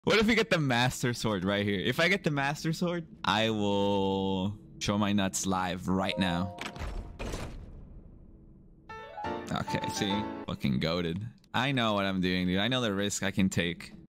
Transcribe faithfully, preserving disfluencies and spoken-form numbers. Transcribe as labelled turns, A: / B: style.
A: What if we get the Master Sword right here? If I get the Master Sword, I will show my nuts live right now. Okay, see? Fucking goated. I know what I'm doing, dude. I know the risk I can take.